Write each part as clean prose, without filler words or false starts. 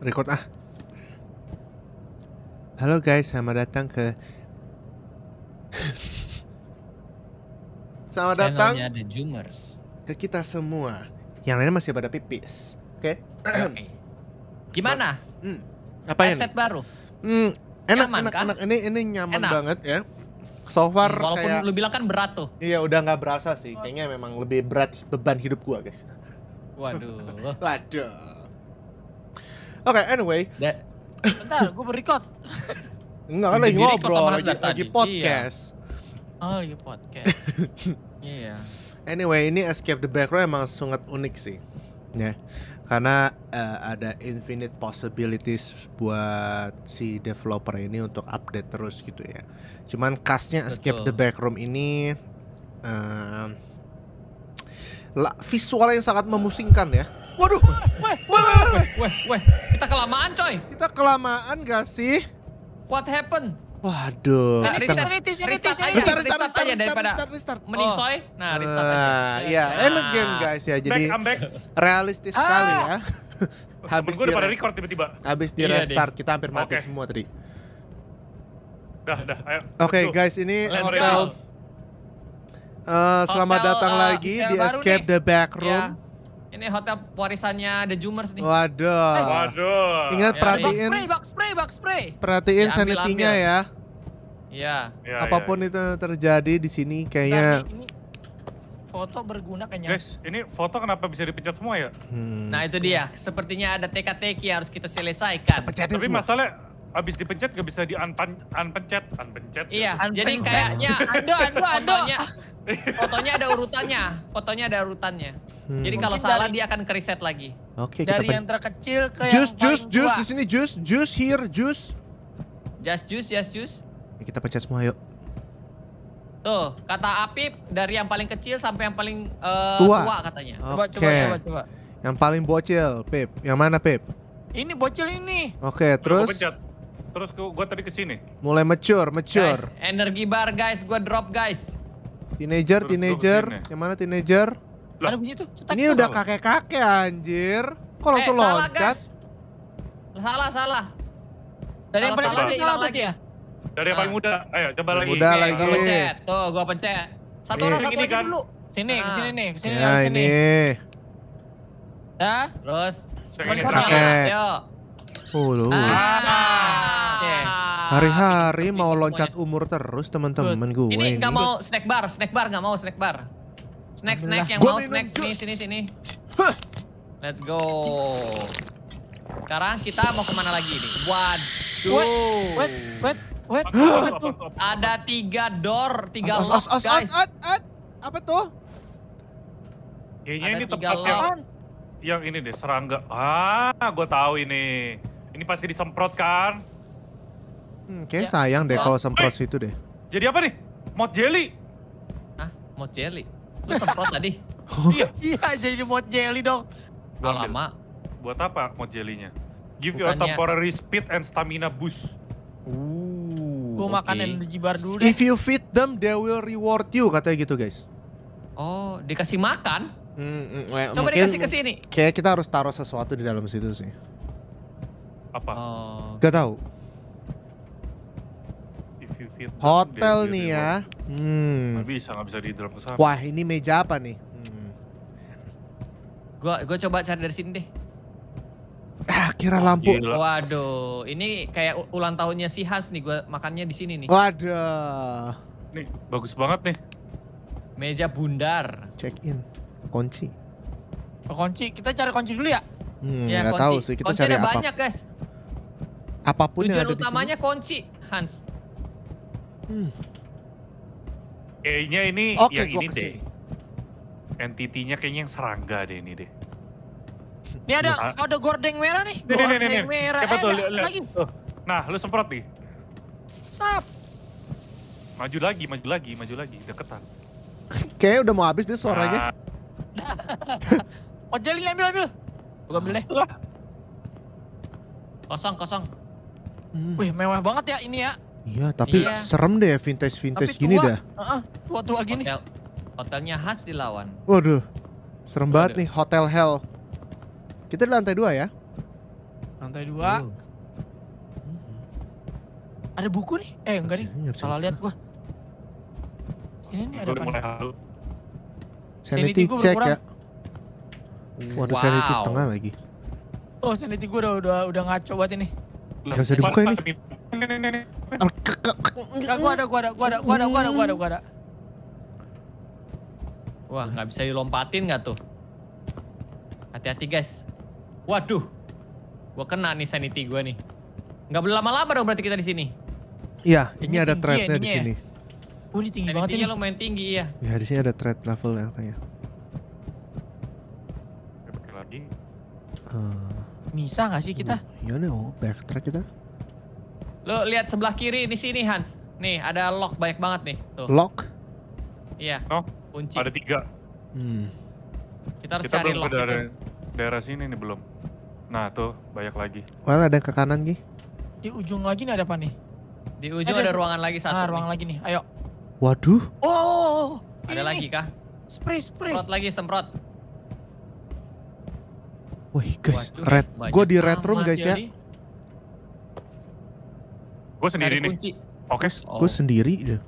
record ah. Halo guys, selamat datang ke Selamat datang Channelnya The Zoomers. ke kita semua. Yang lainnya masih pada pipis. Oke? Oke. Gimana? Apa ini? Headset baru? Enak, Nyaman, enak, kan? enak. Ini nyaman Enak. banget ya. So far Walaupun kayak lu bilang kan berat tuh. iya udah nggak berasa sih. Kayaknya memang lebih berat beban hidup gua guys. Waduh. Waduh. Oke, anyway. Bentar, gue berekod. Enggak kan lagi Di-record ngobrol, sama Mas lagi dari tadi. podcast. Oh, lagi podcast. Iya. Anyway, ini Escape the Backroom emang sangat unik sih. Ya. Karena ada infinite possibilities buat si developer ini untuk update terus gitu ya. Cuman khasnya Escape the Backroom ini visual yang sangat memusingkan ya. Waduh. Weh, kita kelamaan coy. Kita kelamaan gak sih? What happened? Waduh. Nah, kita- restart aja daripada restart. mending soy. Nah, restart aja. Iya, Nah. and again guys ya. Jadi I'm back. realistis sekali ya. Habis gue udah pada record tiba-tiba. Habis di Iya, restart kita hampir mati Oke. semua tadi. Dah, ayo. Oke let's go. guys, ini Let's hotel. go. Selamat Hotel, datang lagi hotel di baru Escape nih. the Backroom. Ya. Ini hotel warisannya The Zoomers nih. Waduh. Waduh. Ingat Ya, perhatiin Bak spray. perhatiin Ya, ambil, sanitinya ambil. ya. Iya. Ya, Apapun itu terjadi di sini kayaknya. Ini foto berguna kayaknya. Guys, ini foto kenapa bisa dipencet semua ya? Nah itu dia, sepertinya ada teka-teki yang harus kita selesaikan. Pencetnya Tapi semua. masalahnya abis dipencet gak bisa di unpencet. Iya, Unpencet. jadi kayaknya Ado. fotonya ada urutannya. Jadi kalau Mungkin salah dari- dia akan ke-reset lagi. Oke, kita Dari yang terkecil ke Jus, yang jus, paling jus tua. di sini jus here, jus. Just juice. Ya, kita pencet semua yuk. Tuh, kata Apip dari yang paling kecil sampai yang paling Tua. tua katanya. Oke. Coba. Yang paling bocil, Pip. Yang mana, Pip? Ini bocil ini. Oke, Terus? terus Terus gue tadi kesini. mulai mature. Guys, energi bar guys, gua drop guys. Teenager. Terus kesini. Yang mana teenager? Lah. Ada bunyi tuh. cetak Ini tuh. udah kakek-kakek anjir. Kok langsung salah loncat? guys. Salah. Dari yang Kalau paling salah kecil dia hilang berarti lagi. ya. Dari yang paling muda. Ayo coba Yang lagi. muda Nih, lagi. Gua pencet. Tuh, gua pencet. Satu Ini. orang Ini satu aja kan. dulu. Sini, Nah. kesini nih, kesini Ya sini. ini. Ya. Terus Cek ini Kakek. sekarang. Yuk. Lu. Oke. Hari-hari mau Semuanya. loncat umur terus teman-teman gue Ini ini. nggak mau snack bar nggak mau snack bar. Snack yang Gua mau minum snack jus. sini. Hah. Let's go. Sekarang kita mau kemana lagi nih? Waduh. Wait. Apa tuh? Ada 3 door, 3 lock Os, guys. Apa tuh? Kayaknya Ada ini 3 tempat lock. yang ini deh, serangga. Gue tahu ini. Ini pasti disemprot kan? Kayak Ya. sayang deh Ya. kalau semprot situ deh. Jadi apa nih? Mod jelly. Hah? Mau jelly? Lu semprot tadi? Iya. Iya, jadi mod jelly dong. Gua Gak ambil. lama. Buat apa mod jelly-nya? Give you a Bukannya- temporary speed and stamina boost. Gua makan Oke. energi bar dulu deh. If you feed them, they will reward you katanya gitu guys. Oh, dikasih makan? Coba Mungkin dikasih ke sini. kayak kita harus taruh sesuatu di dalam situ sih. Apa? Oh. Gak tahu. If you feed them, Hotel they will nih reward. ya. Nggak bisa di drop ke sana. Wah ini meja apa nih? Gua coba cari dari sini deh. Kira lampu. Gila. Waduh, ini kayak ulang tahunnya si Hans nih, gua makannya di sini nih. Waduh. Nih, bagus banget nih. Meja bundar. Check in. Kunci. Kunci, kita cari kunci dulu ya. Ya, Nggak kunci. tahu sih kita Kunci cari ada apa. banyak guys. Apapun yang Tujuan ada di utamanya kunci, Hans. sini. Kayaknya ini Oke, yang gua ini deh. kesini. Entity-nya kayaknya yang serangga deh ini deh. Ini ada gordeng merah nih. Nih. Gordeng merah. Siapa tuh? ada Lihat. lagi. Tuh. Nah, lu semprot nih. Sap. Maju lagi, deketan. Kayaknya udah mau habis deh suaranya. Oh, jelly ambil. Gua ambil deh. Kosong. Wih, mewah banget ya ini ya. Iya, tapi Iya. serem deh vintage Tapi gini tua. dah. Tua-tua gini. Hotelnya Hans dilawan. Waduh. Serem banget Waduh. nih Hotel Hell. Kita di lantai 2 ya. Lantai 2. Oh. Ada buku nih? Enggak nih. Sini, Salah lihat gua. Ini nih ada Gue udah apa? mulai halu. Sanity gua check berkurang. ya. Waduh, sanity setengah lagi. Oh, sanity gua udah ngaco banget ini. Nggak bisa dibuka ini. Nih. Enggak, gua ada. Wah, nggak bisa dilompatin nggak tuh? Hati-hati guys. Waduh, gua kena nih sanity gua nih. Nggak berlama-lama dong berarti kita di sini. Iya, ini Ini ada tinggi threadnya ya, di ininya ya? sini. Oh, ini tinggi banget ini. Sanity-nya lumayan tinggi ya. Ya, di sini ada thread levelnya kayaknya. Pakai lagi. Bisa nggak sih kita? Iya nih, oh backtrack kita. Lo lihat sebelah kiri di sini Hans. Nih, ada lock banyak banget nih. Tuh. Lock. Iya, Oh, kunci. ada 3. Kita harus Kita cari belum lock ke itu. daerah sini nih belum. Nah tuh, banyak lagi. Well, ada yang ke kanan Gi. Di ujung lagi nih ada apa nih? Di ujung Ada ada ruangan lagi satu. nih. Ruangan lagi nih. Ayo. Waduh. Oh, Ada ini lagi nih. kah? Spray. Semprot lagi, semprot. Wih guys, Waduh, red. banyak Gue di red room amat guys ya. Jadi, Gue sendiri Cari nih. kunci. Oke. Oh. Gue sendiri deh.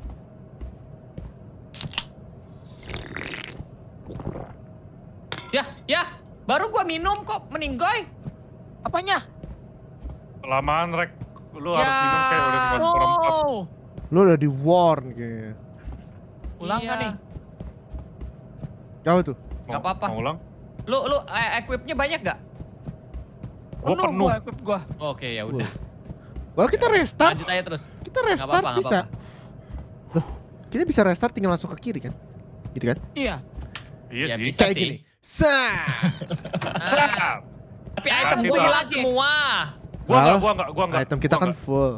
Ya, baru gua minum kok meninggoy. apanya? Kelamaan rek. Lu Ya. harus minum kayak udah di seperempat. Oh, Lo udah di warn kayaknya. ulang Iya. kan nih? Jauh tuh. Gak apa-apa. Mau ulang? Lu equipnya banyak gak? Gue penuh. Gua equip gua. Oke, ya udah. Well, kita restart. Lanjut aja terus. Kita restart apa-apa, bisa. Loh, kita bisa restart tinggal langsung ke kiri kan? Gitu kan? Iya. Iya Ya, sih. bisa. Kayak sih. gini. Sah. Siap. Tapi item Kasih gue tahu. hilang semua. Gua Well, enggak. Item kita kan full.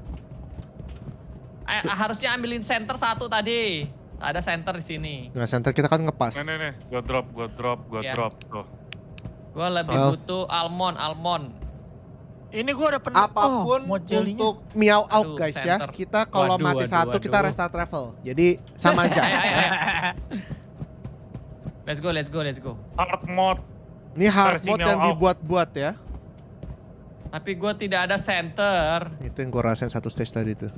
Harusnya ambilin center satu tadi. Ada center di sini. Nggak, center kita kan ngepas. Nih. Gua drop. Ya. Tuh. Gue lebih Well. butuh almond. Ini gua udah penuh. Apapun mod jelly-nya. untuk meow out Aduh, guys center. ya. Kita kalau Waduh, mati waduh, satu kita waduh. restart travel. Jadi sama aja. Ayo. Let's go. Hard mode. Ini hard Versi mode meow yang out. dibuat-buat ya. Tapi gue tidak ada center. Itu yang gue rasain satu stage tadi tuh.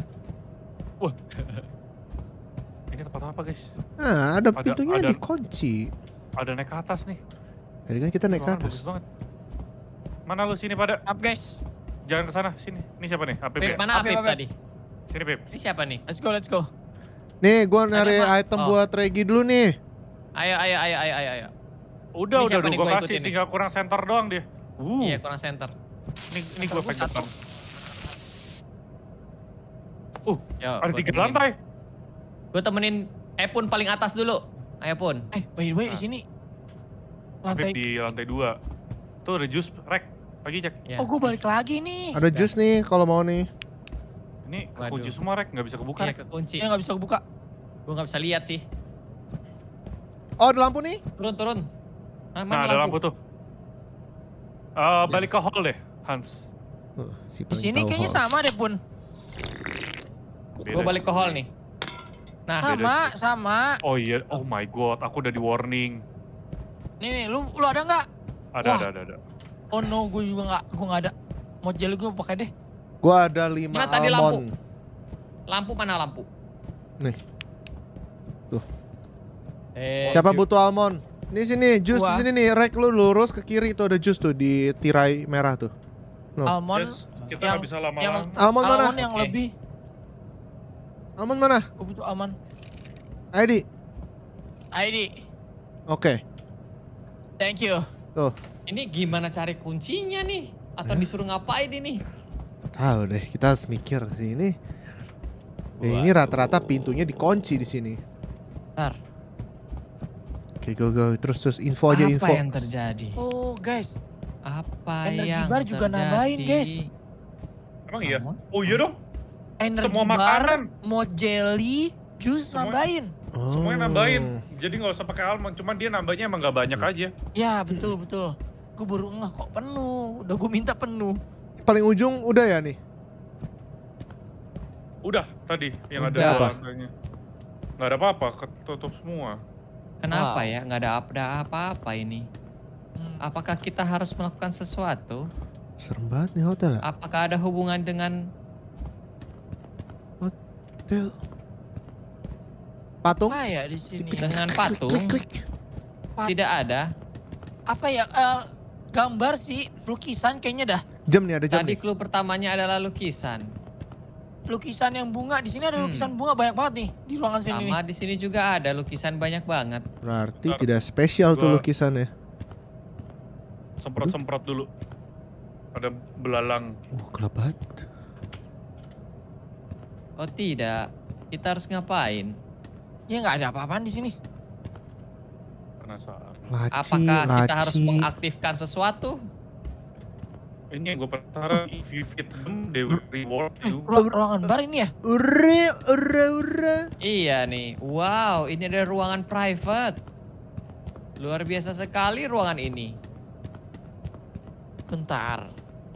Ini tempat apa guys? Nah, ada Ada- pintunya ada- dikunci. Ada naik ke atas nih. Tadi kan kita naik ke Ruangan atas. bagus banget. Mana lu sini pada? Up guys. Jangan ke sana, sini. Ini siapa nih? Apip Pip, ya? mana Apip, Apip Apip. tadi? Sini Pip. Ini siapa nih? Let's go. Nih, gue nyari Apa? item Oh. buat Regi dulu nih. Ayo. Udah, Ini siapa nih gue gua kasih. ikutin nih? Tinggal kurang center doang dia. Iya, kurang center. Ini gue pegang. Satu. Yo, Ada 3 lantai. Gue temenin Epun paling atas dulu. Ayo Pun. By the way di sini Apip lantai. di lantai 2. Tuh ada jus, rek. Lagi cek. Ya. Oh, gua balik lagi nih. Ada jus nih kalau mau nih. Ini Waduh. kunci semua rek, nggak bisa kebuka Iya, rek. kekunci. Dia nggak bisa kebuka. Gue nggak bisa lihat sih. Oh, ada lampu nih. Turun. Nah, Mana ada lampu tuh. Balik ke hall deh, Hans. Si Di paling sini tahu kayaknya hall. sama deh Pun. Gue balik ke hall nih. Nah, Sama. Oh iya, oh my god, aku udah di warning. Nih, lu ada nggak? Ada, Wah. ada. Oh no, gue nggak ada. Mod jelly gue pakai deh. Gua ada 5 Mana tadi almond. lampu mana lampu? Nih. Tuh. Siapa? Siapa butuh almond? Nih sini, jus di Gua. sini nih. Rek lu lurus ke kiri tuh ada jus tuh di tirai merah tuh. No. Almond. Yes, kita yang- nggak bisa lama-lama. Almond mana? Almond yang Oke. lebih. Almond mana? Gue butuh almond. ID. ID. Oke. Thank you. Tuh. Ini gimana cari kuncinya nih? Atau disuruh ngapain ini? Tahu deh, kita harus mikir sih ini. Ini rata-rata pintunya dikunci di sini. Bentar. Oke, go. Terus info aja info. Apa yang terjadi? Oh guys, Apa Energy yang bar juga terjadi? nambahin, guys. Emang iya? Almond? Oh iya dong, energy semua bar, makanan. mod jelly, jus Semua- nambahin. Semuanya Oh. nambahin. Jadi nggak usah pakai almond, cuman dia nambahnya emang nggak banyak aja. Ya betul. Gue baru ngeh kok penuh. Udah gue minta penuh. Paling ujung udah ya nih. Udah tadi yang ada Udah. dua lantainya. Nggak ada apa-apa, ketutup semua. Kenapa Wow. ya? Nggak ada apa-apa ini. Apakah kita harus melakukan sesuatu? Serem banget nih hotel ya. Apakah ada hubungan dengan Hotel. Patung? Apa ya di sini? dengan patung? Klik. Tidak ada. Apa ya? Gambar sih, lukisan kayaknya dah. Jam nih, ada jam Tadi nih. clue pertamanya adalah lukisan. Lukisan yang bunga. Di sini ada lukisan bunga banyak banget nih di ruangan sini. Sama di sini juga ada lukisan banyak banget. Berarti Bentar. tidak spesial tuh Gua- lukisannya. Semprot-semprot dulu. Ada belalang. Gelap banget. Oh tidak, kita harus ngapain? Ya nggak ada apa-apaan di sini. Penasaran. Laci, Apakah kita harus laci. mengaktifkan sesuatu? Ini yang gue penasaran. If you feed them, they will reward you. Ruangan bar ini ya? Ura. Iya nih, wow ini ada ruangan private. Luar biasa sekali ruangan ini. Bentar.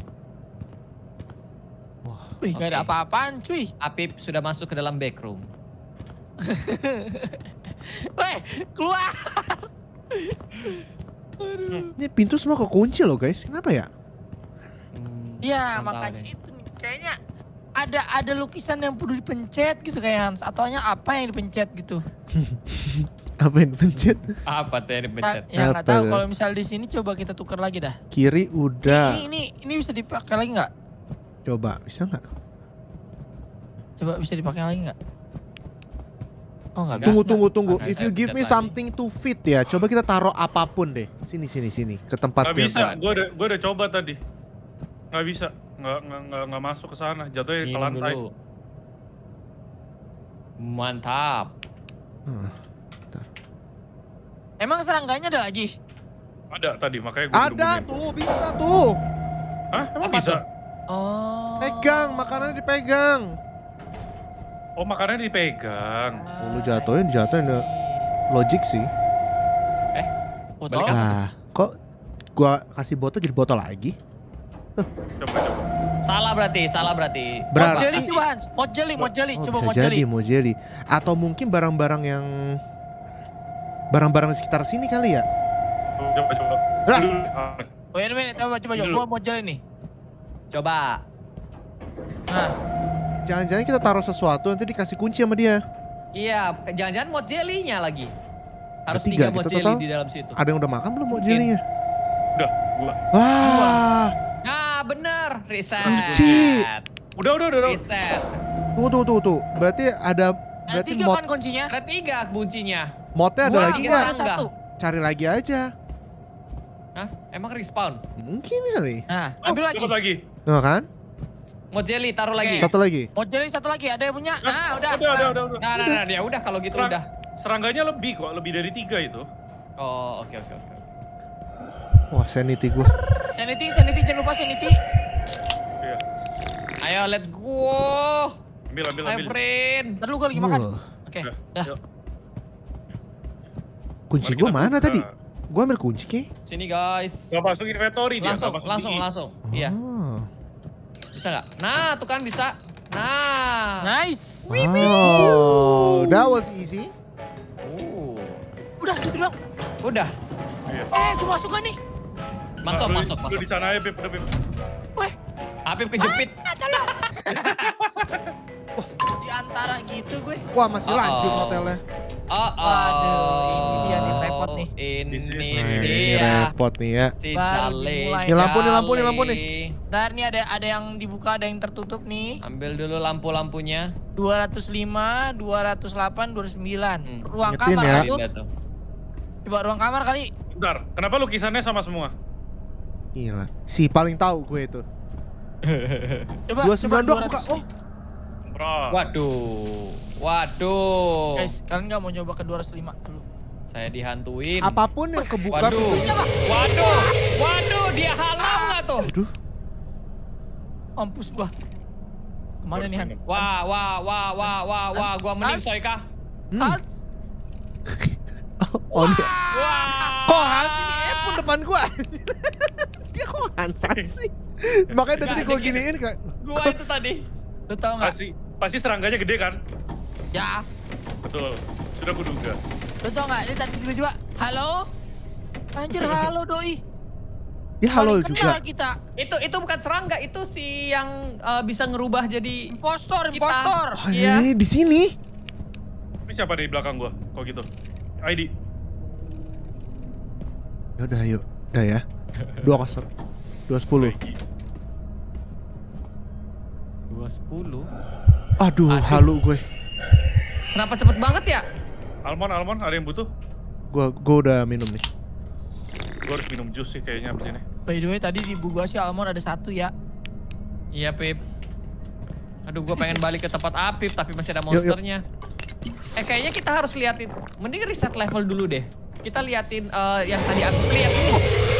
Wah. Wih, nggak ada Oke. apa-apaan cuy. Apip sudah masuk ke dalam backroom. Weh, keluar. Ini pintu semua kekunci loh guys. Kenapa ya? Iya, Kurang tahu makanya deh. itu nih. Kayaknya ada lukisan yang perlu dipencet gitu kayak Hans. Ataunya apa yang dipencet gitu. Apa yang dipencet? Apa tuh yang dipencet? Ya nggak Apa tahu. tuh? Kalau misal di sini coba kita tukar lagi dah. Kiri udah. Ini bisa dipakai lagi nggak? Coba, bisa nggak? Coba bisa dipakai lagi nggak? Oh nggak bisa. Tunggu. Makanya If you saya give me pencet lagi. something to fit ya, coba kita taruh apapun deh. Sini. Ke tempat Gak yang- bisa, gue udah coba tadi. Gak bisa, nggak masuk ke sana. Jatuhnya ke Minum lantai. dulu. Mantap. Hmm. Emang serangganya ada lagi? Ada tadi, makanya gue Ada tuh, bisa tuh. Hah? Emang Apa bisa? tuh? Oh. Pegang, makanannya dipegang. Oh, makanannya dipegang. Oh, lu jatuhin deh. Logik sih. Botol? Balik Nah, kok gua kasih botol jadi botol lagi? Coba. Salah berarti. Berarti- Jelly coba Hans. Mod jelly. Oh, Coba bisa mod jadi jelly. mau jadi. Atau mungkin barang-barang di sekitar sini kali ya? Coba. Lah. Dulu. Wait a minute, coba. Dulu. Gua mod jelly nih. Coba. Nah, Jangan-jangan kita taruh sesuatu nanti dikasih kunci sama dia. Iya, jangan-jangan mod jelly-nya lagi. Harus Ada tiga, 3 mod kita jelly total. di dalam situ. Ada yang udah makan belum mau Mungkin. jelinya? Udah, gua. Wah, Nah, bener. Reset. Kunci. Udah. Reset. tunggu. Berarti ada ada 3 kan kuncinya? Ada 3 kuncinya. modnya ada Gua lagi kira nggak? ada Satu. Cari lagi aja. Hah? Emang respawn? Mungkin kali. Nah, ambil lagi. Dapat lagi. Nah kan? Mod jelly taruh lagi. Oke. Satu lagi. Mod jelly satu lagi, ada yang punya? Nah, udah. Udah. Nah, ya udah kalau gitu Serang- udah. Serangganya lebih kok, lebih dari 3 itu. Oh, oke. Wah, sanity gua. Sanity, jangan lupa sanity. Iya. Ayo, let's go. Ambil. My friend. Ntar dulu gua lagi makan. Wah, Oke, Udah, dah. yuk. kunci Mari gua kita mana buka. tadi? Gua ambil kunci ke? Sini guys. Gak masuk inventory dia, Langsung. gak masuk DI. Iya, Oh. bisa nggak? Nah, tuh kan bisa. Nah. Nice. Oh, that was easy. Udah gitu doang. Udah. Iya. Gua masuk kan nih. Masuk. Lu di sana aja, Pip. Udah, Pip. Weh, Apip kejepit. di antara gitu gue. Wah, masih lanjut Uh-oh. hotelnya. Waduh, ini dia nih, repot nih. Ini This is- Nah, ini dia. repot nih ya. Si Baru Charlie. dimulai. Ini lampu nih. Ntar nih ada yang dibuka, ada yang tertutup nih. Ambil dulu lampu-lampunya. 205, 208, 209. Ruang Ingetin kamar ya. kali. Lihat tuh. Coba ruang kamar kali. Bentar, kenapa lukisannya sama semua? Gila. Si paling tahu gue itu. Coba 292 buka. 200. Oh, Bro. Waduh. Guys, kalian nggak mau nyoba ke 205 dulu? Saya dihantuin. apapun yang kebuka. Waduh. Waduh, dia halang nggak tuh? Aduh. Mampus gua. Kemana nih Hans? Wah, gua mending Soika. Hans? Oh, dia. Wah. Kok Hans ini pun depan gua? Dia kok Hansan sih? Makanya dari tadi gua giniin kayak. Gua itu tadi. Lu tau nggak? Pasti serangganya gede kan? Ya. Betul. Sudah kuduga. Lu tau nggak? Ini tadi tiba-tiba, halo? Anjir, halo doi. Dia halo Paling juga. kenal kita. Itu bukan serangga, itu si yang bisa ngerubah jadi Impostor, kita. impostor. Oh, Iya. di sini. Ini siapa di belakang gua? Kok gitu? ID. Ya udah, ayo. Udah ya. 2-0. 2-10. 210. Aduh, Aduh. halu gue. Kenapa cepet banget ya? Almond, ada yang butuh? Gua udah minum nih. Gua harus minum jus sih kayaknya abis ini. By the way tadi di bu gua sih Almond ada 1 ya. Iya, Pip. Aduh, gue pengen balik ke tempat Apip tapi masih ada Yuk, yuk. monsternya. Kayaknya kita harus liatin. Mending reset level dulu deh. Kita liatin yang tadi aku lihat ini.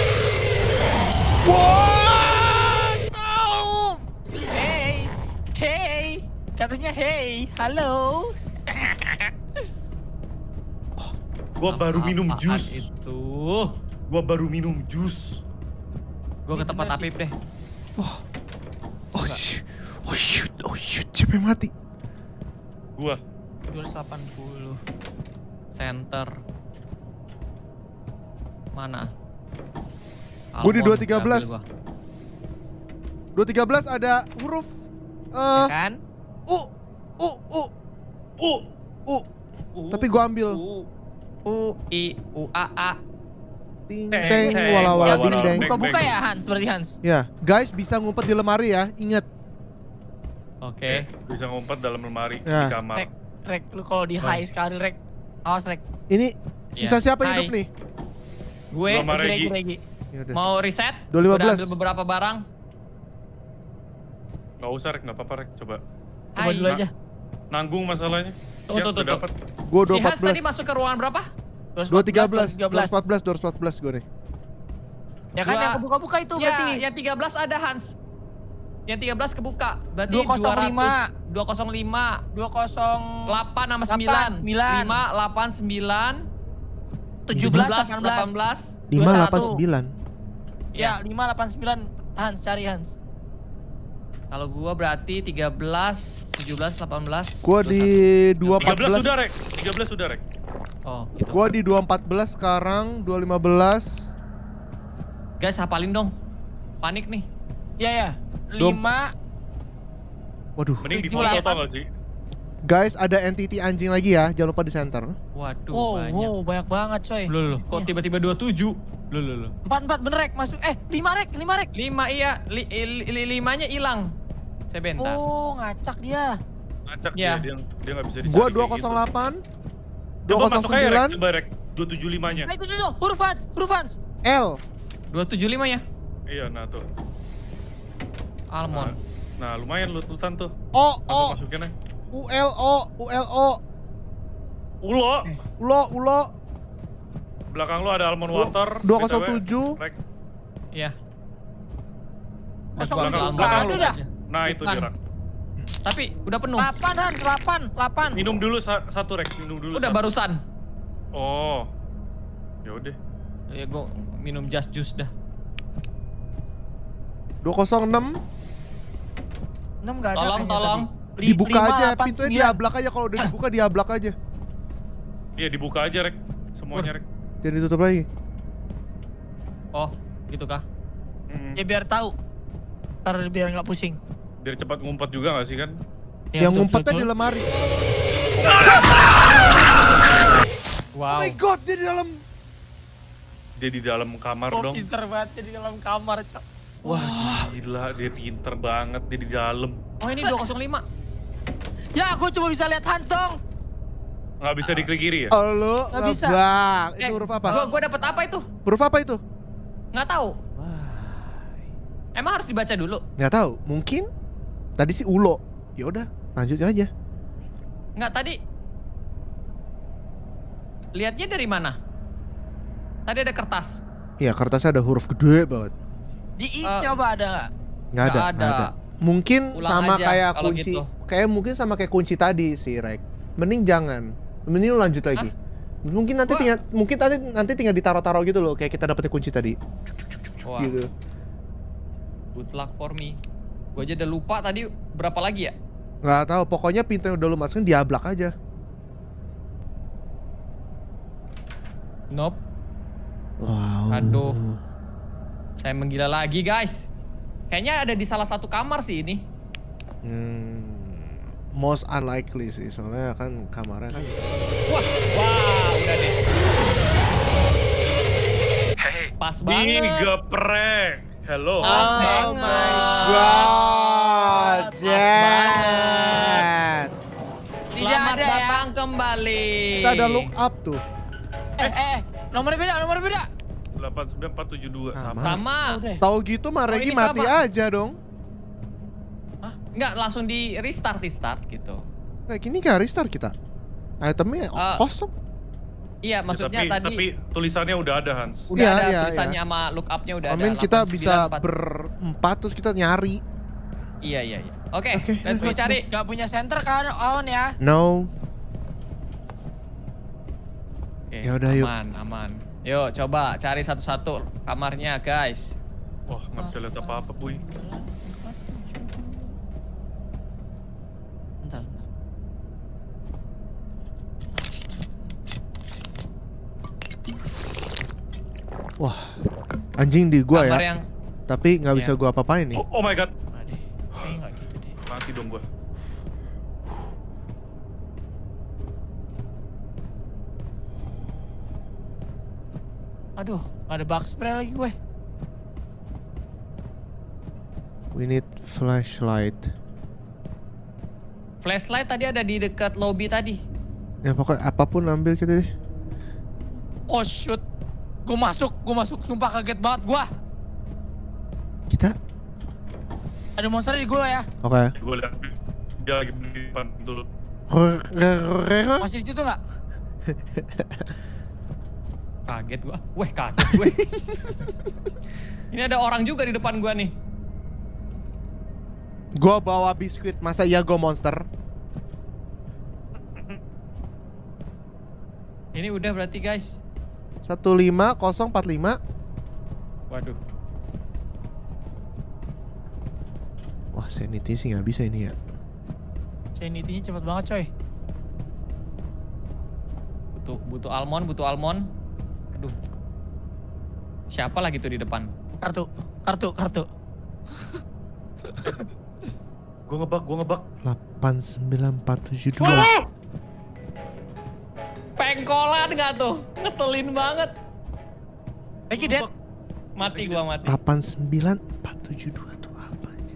Hey, katanya hey, halo. Gua baru minum Apaan jus. Itu. Gua baru minum jus. Gue ke Ini tempat bener sih. Apip deh. Oh shit. Oh shoot, siapa yang mati? Gua. 280. Center. Mana? Gua di Almond, 213. ambil gua. 213 ada huruf Ya kan? U. Tapi gua ambil. U A A. Ting Teng, teng teng, wala wala wala, ding wala. deng. Beng, Buka-buka beng. ya Hans, berarti Hans. Ya, guys bisa ngumpet di lemari ya. Ingat. Oke. Bisa ngumpet dalam lemari Ya. di kamar. Rek, lu kalau di high sekali Rek. Awas Rek. Ini sisa Iya. siapa yang Hai. hidup nih? Gue Belum ada. Regi. Regi. Yaudah. mau reset. 215. Udah ambil beberapa barang. Gak usah Rek, gak apa-apa Rek, coba. Coba Hai. dulu aja. Nanggung masalahnya. Tuh, Siap, tuh, udah tuh. dapet. Gua Si Hans tadi 214. masuk ke ruangan berapa? 213, 214. 214 gue nih. Ya kan Gua- yang kebuka-buka itu berarti. Ya, yang 13 ada Hans. Yang 13 kebuka. Berarti 205. 205. 20 8 sama 9. 9. 5, 8, 9. 17, 18. 589. Ya, 589 Hans, cari Hans. Kalau gua berarti 13, 17, 18. Gua di 13 sudah 214. Rek, 13 sudah Rek. Oh, gitu. Gua di 214 sekarang, 215. Guys, hafalin dong. Panik nih. Ya ya. Dom. 5. Waduh. Mending di 78. foto tau gak sih? Guys, ada entity anjing lagi ya. Jangan lupa di center. Waduh, banyak. Wow, banyak banget coy. Loh, kok Iya. tiba-tiba 27? Loh. 4 bener Rek masuk. 5 Rek. 5 iya, 5-nya hilang. Saya bentar. Oh, ngacak dia. Ngacak Ya. dia gak bisa dicari. Gua kayak gitu. 208. Coba masuk aja Rek, 209. coba Rek. 275-nya. Nah, itu huruf Hans. L. 275 ya? Iya, nah tuh. Almond. Nah, lumayan lu tulisan tuh. O. Masukin aja. ULO. Ulo. Belakang lu ada almond water. 207. BTW. Rek. Iya. Kosong Gua ambil belakang- almond belakang aja. lu dah. Nah, itu Bukan. dia Rek. Tapi udah penuh. 8 Hans, 8. Minum dulu satu Rek, minum dulu. Udah satu. barusan. Oh. Ya udah. Ya gua minum just juice dah. 206. 6 enggak ada. Tolong, kayaknya tolong. tadi. Dibuka 5, aja, 8, pintunya 9. diablak aja. Kalau udah dibuka diablak aja. Iya, dibuka aja Rek. Semuanya Rek. Jadi tutup lagi. Oh, gitu kah? Ya biar tahu. Ntar biar nggak pusing. Biar cepat ngumpet juga gak sih kan? Ya, Yang betul, ngumpetnya betul. di lemari. Oh Wow. my god, dia di dalam. Dia di dalam kamar Oh, dong. pinter banget dia di dalam kamar, Cok. Wah, gila, dia pinter banget, dia di dalam. Oh, ini 205. Ya, aku cuma bisa lihat Hans dong. Nggak bisa diklik kiri ya? Halo, Nggak bisa. Bang. Itu huruf apa? Gua dapet apa itu? Huruf apa itu? Nggak tahu. Wah, Emang harus dibaca dulu? nggak tahu. Mungkin tadi sih ulo. Ya udah, lanjut aja. Nggak tadi. Lihatnya dari mana? Tadi ada kertas. Iya, kertasnya ada huruf gede banget. Di Eh, coba ada nggak? Nggak ada, Nggak nggak ada. ada. Mungkin Ulang sama aja kayak kalau kunci. gitu. Kayak mungkin sama kayak kunci tadi sih, Rek. Mending jangan. Mending lu lanjut lagi. Mungkin nanti Wah. nanti tinggal ditaruh-taruh gitu loh, kayak kita dapetin kunci tadi. Cuk, cuk, cuk, cuk, Wah. gitu. Good luck for me. Gua aja udah lupa tadi berapa lagi ya? Nggak tahu, pokoknya pintu yang udah lu masukin diablak aja. Nope. Wow. Aduh. Saya menggila lagi guys. Kayaknya ada di salah satu kamar sih ini. Most unlikely sih, soalnya kan kamarnya kan. Wah, udah deh. Pas banget. Digeprek. Hello. Pas Oh banget. my god, Pas Dad. Selamat ada ya. datang kembali. Kita ada look up tuh. Nomornya beda. 89472 sama. Sama. Udah. Tahu gitu mah Oh, Regi ini mati sama. aja dong. Enggak, langsung di restart gitu. Kayak gini kan restart kita. Itemnya kosong. Iya, maksudnya Ya, tadi tapi tulisannya udah ada, Hans. udah Iya, ada iya, tulisannya sama look up-nya udah ada. Amin kita bisa 894. berempat terus kita nyari. Iya. Oke, Oke, let's go cari. Gak punya center kan on ya. No. Oke, Ya udah, yuk. Aman. Yuk, coba cari satu-satu kamarnya, guys. Wah, nggak bisa lihat apa-apa, Puy. Bentar. Wah, anjing di gua Kamar ya. yang Tapi nggak bisa Iya. gua apa-apain nih. Oh my god. Aduh, kayaknya nggak gitu deh. Mati dong gua. Aduh, nggak ada bug spray lagi gue. We need flashlight. flashlight tadi ada di dekat lobby tadi. Ya pokoknya apapun ambil kita deh. Oh shoot, gue masuk, sumpah kaget banget gue. Kita. Ada monster di gue ya. Oke. Gua lihat dia lagi di depan dulu. Masih di situ nggak? Kaget gua. Kaget gue. Ini ada orang juga di depan gua nih. Gua bawa biskuit, masa iya gua monster? Ini udah berarti, guys. 15045. Waduh. Wah, sanity sih nggak bisa ini ya. Sanity-nya cepet banget coy. Butuh almond. Aduh. Siapa lagi tuh di depan? Kartu. Gua ngebug. 89472. Pengkolan nggak tuh? Ngeselin banget. Thank you, Dad. Mati gua mati. 89472 tuh apa aja?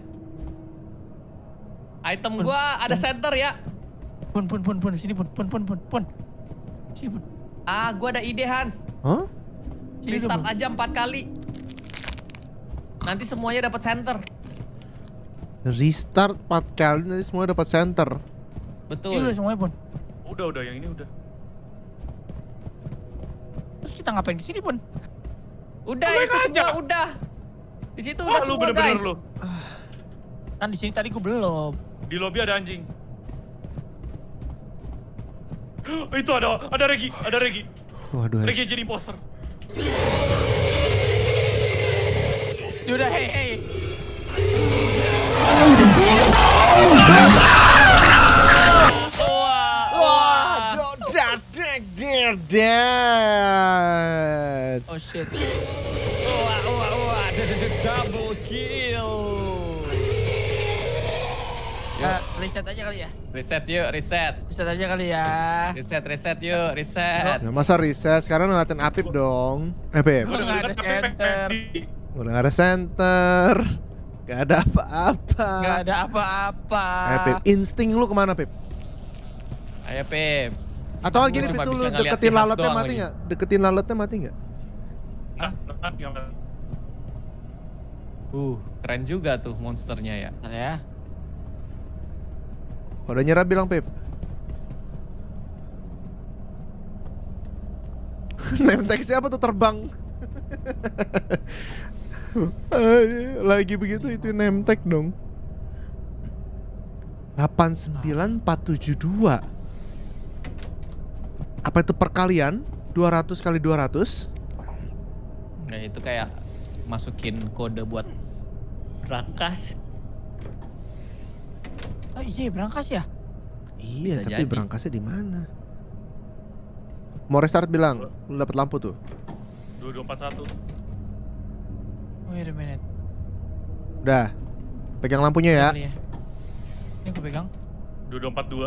Item gua ada center ya. Pun. Sini pun. Sini pun. Gua ada ide, Hans. Hah? Sini Restart dulu. aja 4 kali. Nanti semuanya dapat center. Restart 4 kali nanti semua dapat center. Sini Betul. dulu semuanya pun. Udah yang ini udah. Terus kita ngapain di sini pun? Udah Kalian itu semua aja. udah. Di situ Wah, udah lu semua, bener-bener guys. lu. Kan di sini tadi gue belum. Di lobby ada anjing. Itu ada Regi. Waduh, Regi jadi imposter. Yaudah, hey. wah, dead. Oh shit. Wah, double kill. Reset aja kali ya. Reset yuk, reset. Reset aja kali ya. Reset yuk, reset. Nah, masa reset sekarang ngeliatin Apip dong. Pip. Gua nggak ada center. Udah gak ada center. Gak ada apa-apa. Nggak ada apa-apa. Pip, insting lu kemana Pip? Ayo, Pip. Atau Gua gini cuma Pip, bisa dulu ngeliat deketin si Hans lalatnya doang mati lagi. gak? Deketin lalatnya mati gak? Keren juga tuh monsternya ya. Bentar ya. Udah nyerah bilang Pip. Nemtek siapa tuh terbang? Lagi begitu itu nemtek dong. 89472. Apa itu perkalian? 200 kali 200? Nah, itu kayak masukin kode buat berangkas. Oh iya, berangkas ya? Iya, Bisa tapi jadi. berangkasnya di mana? Mau restart bilang, lu dapat lampu tuh. 2241. Oh Wait a minute. Udah. Pegang lampunya ya. Kali ya. Ini gue pegang. 2242.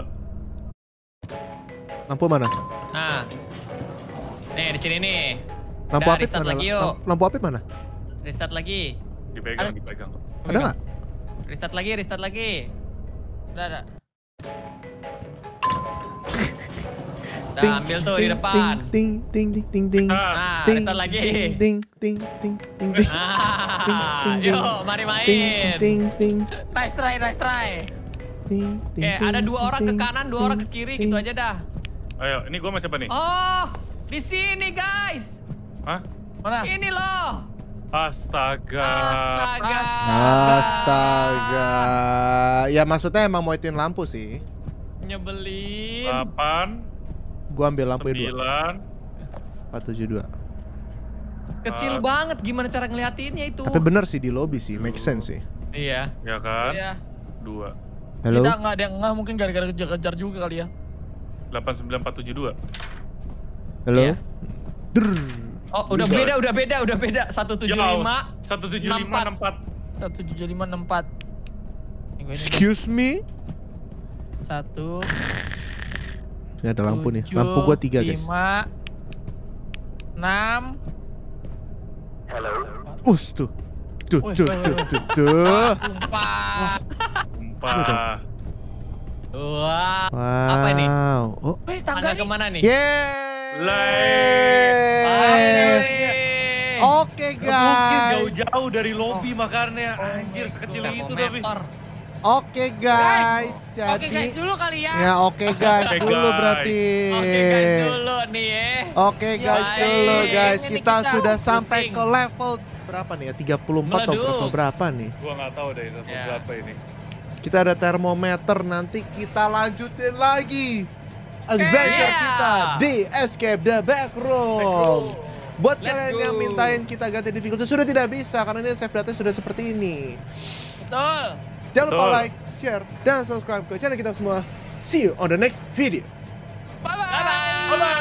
Lampu mana? Nah. Nih di sini nih. Lampu Udah, apit restart mana? lagi yuk. Lampu apit mana? Restart lagi. Dipegang, Ada- dipegang. Ada nggak? Restart lagi, restart lagi. Udah. Nah, ambil tuh di depan. Ting ting ting ting ting. Nah, Ting restart lagi. ting ting ting ting ting ting. Ah, yuk, mari Ting main. ting ting Nice try, nice try. ting ting. Oke, ada 2 orang ke ting, kanan, 2 orang ke kiri, ting. gitu aja dah. Ayo, ini gua sama siapa nih? Oh, di sini guys. Hah? Mana? Ini loh. Astaga. Astaga. Astaga. Ya maksudnya emang mau itin lampu sih. Nyebelin. 8, Gua ambil lampu 2. 9. 472. Kecil banget gimana cara ngeliatinnya itu. Tapi bener sih di lobby sih, make sense sih. Iya. Ya kan? Iya. 2. Halo. Kita nggak ada yang nggak mungkin gara-gara kejar-kejar juga kali ya. 89472. Halo. Iya. Drrrr. Oh, udah beda. 175. 17564. 17564. Excuse me. 1. Ini ada lampu nih. Lampu gua 3 guys. 5 6. Tuh. Tuh. Wih, Tuh. wih, Tuh. wih. Tuh. Tuh. Sumpah. Sumpah. Wah. Wow. Apa ini? Oh. Wih, Tangga tangga nih. kemana nih? Yeay. Oke Mungkin guys. jauh-jauh dari lobby makannya. Anjir, sekecil itu tapi. Oke guys. Oke guys, Jadi dulu kali ya. ya oke guys Oke, dulu guys. berarti. Oke guys dulu nih ya. Oke guys Ya, dulu guys. ini Kita kita sudah sampai pusing. ke level berapa nih ya? 34 atau Meleduk. level berapa nih? Gua nggak tahu deh level Ya. berapa ini. Kita ada termometer, nanti kita lanjutin lagi adventure Yeah. kita di Escape the Backroom. Buat Let's kalian go. yang mintain kita ganti difficulty sudah tidak bisa karena ini save data sudah seperti ini. Betul. Jangan lupa Betul. like, share, dan subscribe ke channel kita semua. See you on the next video. Bye bye. Bye bye. Bye-bye.